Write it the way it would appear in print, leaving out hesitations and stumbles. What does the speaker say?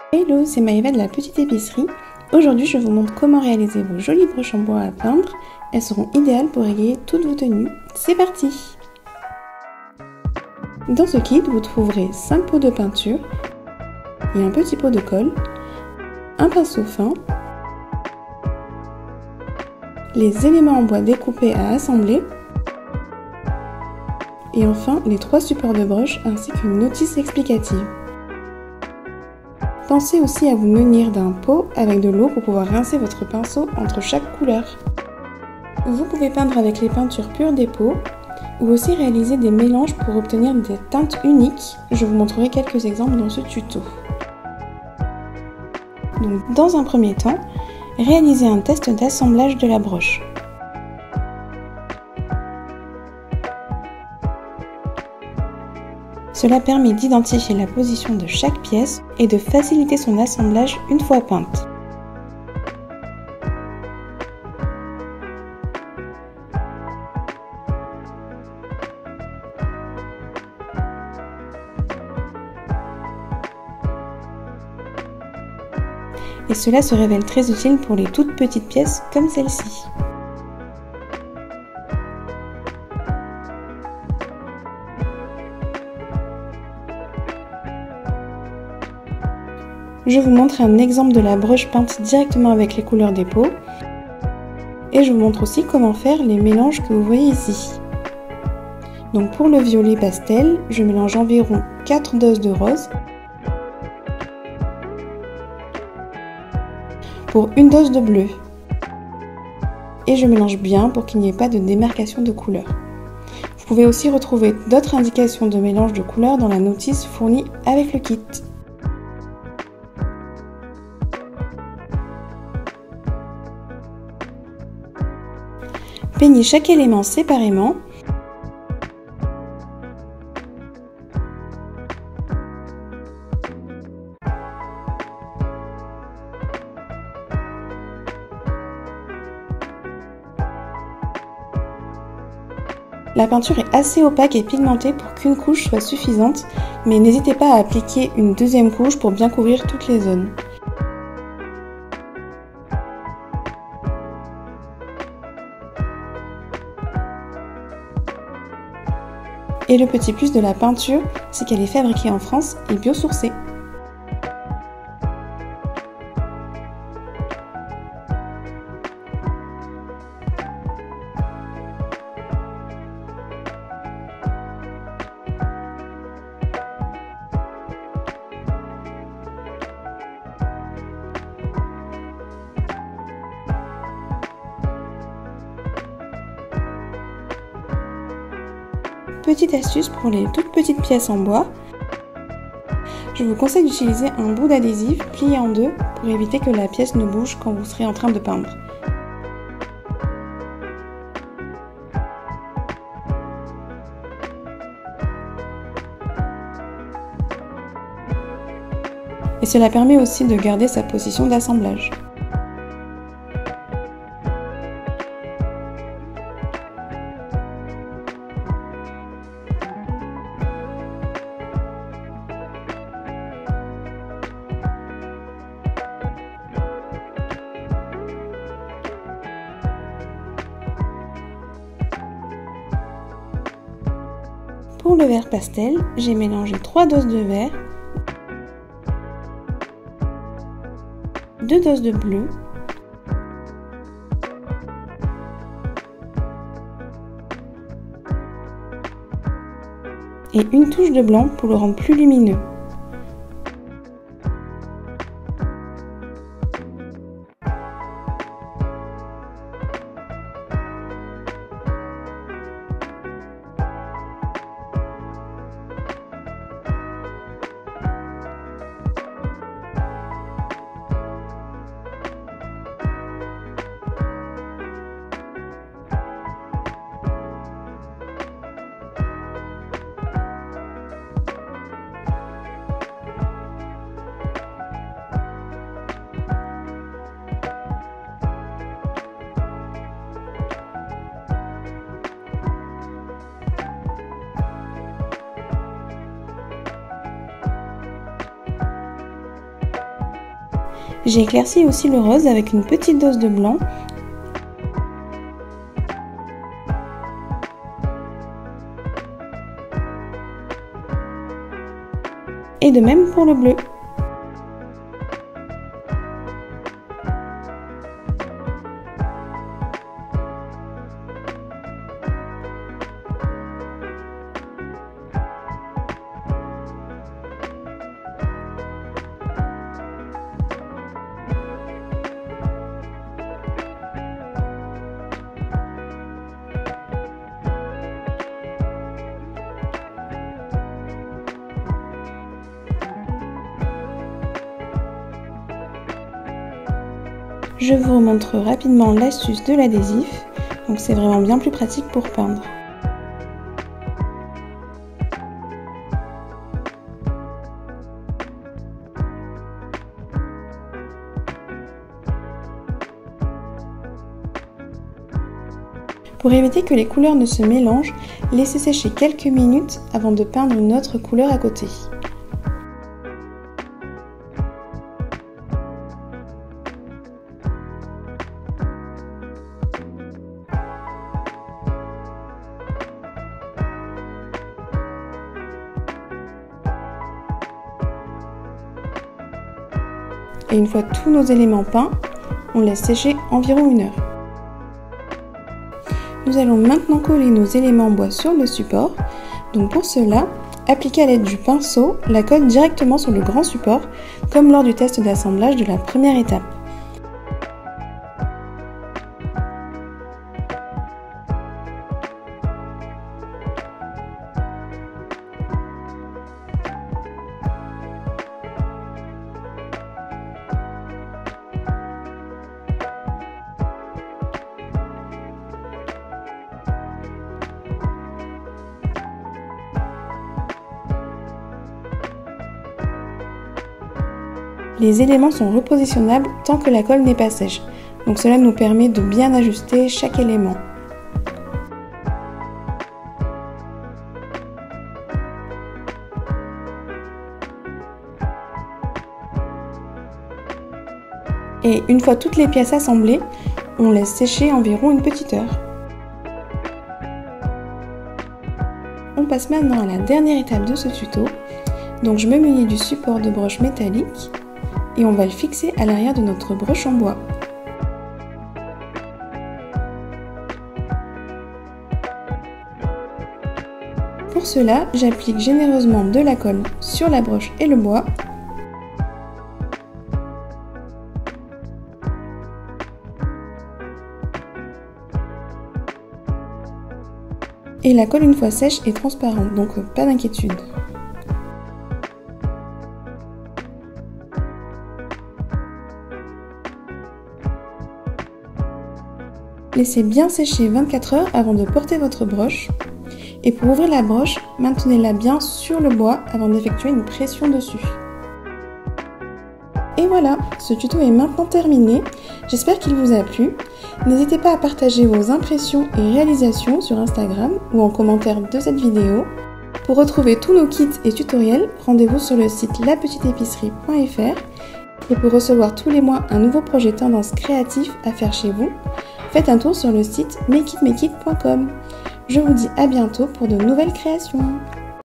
Hello, c'est Maëva de la petite épicerie. Aujourd'hui, je vous montre comment réaliser vos jolies broches en bois à peindre. Elles seront idéales pour égayer toutes vos tenues. C'est parti! Dans ce kit, vous trouverez 5 pots de peinture et un petit pot de colle, un pinceau fin, les éléments en bois découpés à assembler et enfin les 3 supports de broche ainsi qu'une notice explicative. Pensez aussi à vous munir d'un pot avec de l'eau pour pouvoir rincer votre pinceau entre chaque couleur. Vous pouvez peindre avec les peintures pures des pots ou aussi réaliser des mélanges pour obtenir des teintes uniques. Je vous montrerai quelques exemples dans ce tuto. Donc, dans un premier temps, réalisez un test d'assemblage de la broche. Cela permet d'identifier la position de chaque pièce et de faciliter son assemblage une fois peinte. Et cela se révèle très utile pour les toutes petites pièces comme celle-ci. Je vous montre un exemple de la broche peinte directement avec les couleurs des pots. Et je vous montre aussi comment faire les mélanges que vous voyez ici. Donc pour le violet pastel, je mélange environ 4 doses de rose pour une dose de bleu. Et je mélange bien pour qu'il n'y ait pas de démarcation de couleurs. Vous pouvez aussi retrouver d'autres indications de mélange de couleurs dans la notice fournie avec le kit. Peignez chaque élément séparément. La peinture est assez opaque et pigmentée pour qu'une couche soit suffisante, mais n'hésitez pas à appliquer une deuxième couche pour bien couvrir toutes les zones. Et le petit plus de la peinture, c'est qu'elle est fabriquée en France et biosourcée. Petite astuce pour les toutes petites pièces en bois, je vous conseille d'utiliser un bout d'adhésif plié en deux pour éviter que la pièce ne bouge quand vous serez en train de peindre. Et cela permet aussi de garder sa position d'assemblage. Pour le vert pastel, j'ai mélangé 3 doses de vert, 2 doses de bleu, et une touche de blanc pour le rendre plus lumineux. J'ai éclairci aussi le rose avec une petite dose de blanc. Et de même pour le bleu. Je vous remontre rapidement l'astuce de l'adhésif, donc c'est vraiment bien plus pratique pour peindre. Pour éviter que les couleurs ne se mélangent, laissez sécher quelques minutes avant de peindre une autre couleur à côté. Et une fois tous nos éléments peints, on laisse sécher environ 1 heure. Nous allons maintenant coller nos éléments en bois sur le support. Donc pour cela, appliquez à l'aide du pinceau la colle directement sur le grand support, comme lors du test d'assemblage de la première étape. Les éléments sont repositionnables tant que la colle n'est pas sèche, donc cela nous permet de bien ajuster chaque élément. Et une fois toutes les pièces assemblées, on laisse sécher environ une petite heure. On passe maintenant à la dernière étape de ce tuto. Donc je me munis du support de broche métallique et on va le fixer à l'arrière de notre broche en bois. Pour cela, j'applique généreusement de la colle sur la broche et le bois. Et la colle une fois sèche est transparente, donc pas d'inquiétude. Laissez bien sécher 24 heures avant de porter votre broche. Et pour ouvrir la broche, maintenez-la bien sur le bois avant d'effectuer une pression dessus. Et voilà, ce tuto est maintenant terminé. J'espère qu'il vous a plu. N'hésitez pas à partager vos impressions et réalisations sur Instagram ou en commentaire de cette vidéo. Pour retrouver tous nos kits et tutoriels, rendez-vous sur le site lapetiteépicerie.fr. Et pour recevoir tous les mois un nouveau projet tendance créatif à faire chez vous, faites un tour sur le site makeitmekit.com. Je vous dis à bientôt pour de nouvelles créations.